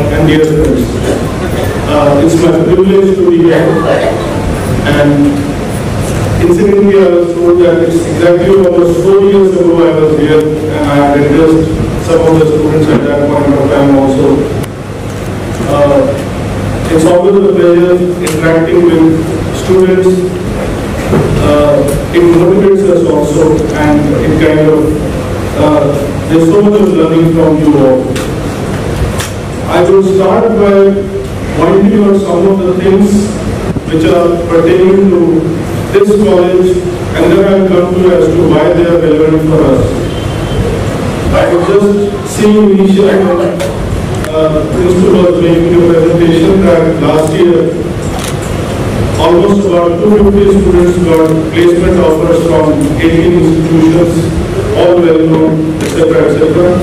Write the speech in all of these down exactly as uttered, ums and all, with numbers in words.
and dear friends. Uh, it's my privilege to be here. And incidentally, I was told that it's exactly almost four years ago I was here, and I had addressed some of the students at that point of time also. Uh, it's always a pleasure interacting with students. Uh, it motivates us also, and it kind of, uh, there's so much of learning from you all. I will start by pointing out some of the things which are pertaining to this college, and then I'll come to as to why they are relevant for us. I was just seeing initially when uh, Principal was making a presentation that last year almost about two hundred fifty students got placement offers from eighteen institutions, all well known, et cetera, et cetera.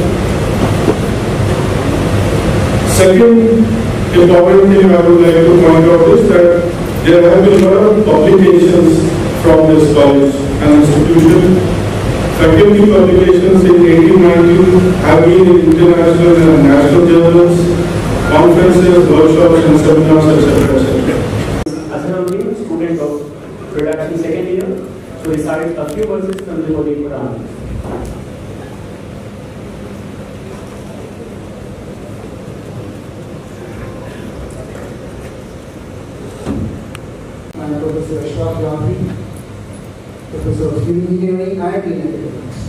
Second important thing I would like to point out is that there have been a lot of publications from this college and institution. Faculty publications in eighteen nineteen have been in international and national journals, conferences, workshops, and seminars, et cetera, et cetera. Student of production second year, to recite a few verses from the Holy Quran. I am Professor Arvind, Professor of Civil Engineering and Electronics.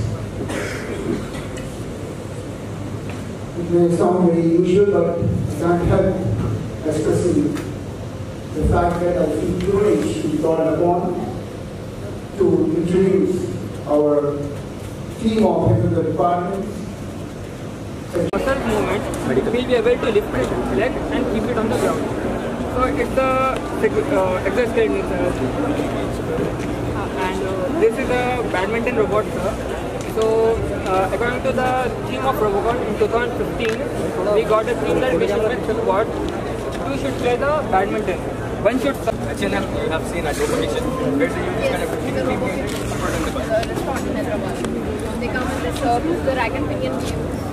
It may sound very usual, but I can't help expressing the fact that I feel privileged to be called upon to introduce our team of heads of the department. Muscle movement will be able to lift the leg and keep it on the ground. So it's the uh, exoskeleton, uh, and uh, this is a badminton robot, sir. So uh, according to the theme of Robocon in two thousand fifteen, we got a theme that we should make what two should play the badminton. One should. H and M, you have seen at location. Where do you use kind of a team? Restaurant in Hyderabad. They come in this uh, the rack and pinion games.